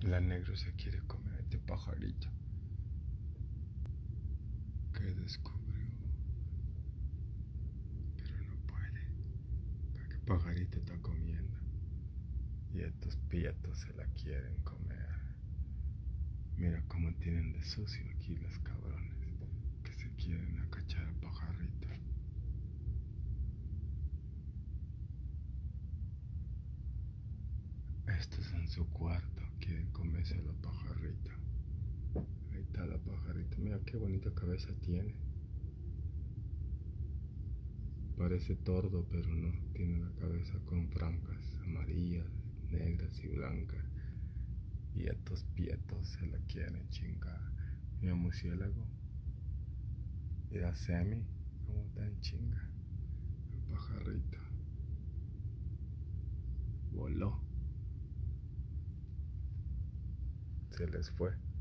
La negro se quiere comer a este pajarito que descubrió, pero no puede, porque el pajarito está comiendo y estos pietos se la quieren comer. Mira cómo tienen de sucio aquí los cabrones que se quieren acachar al pajarito. Esto es en su cuarto, quieren comerse a la pajarita. Ahí está la pajarita, mira qué bonita cabeza tiene. Parece tordo, pero no, tiene la cabeza con franjas amarillas, negras y blancas. Y estos pietos se la quieren chingar. Mira murciélago. Mira Semi, como tan chinga. El pajarito voló. Se les fue.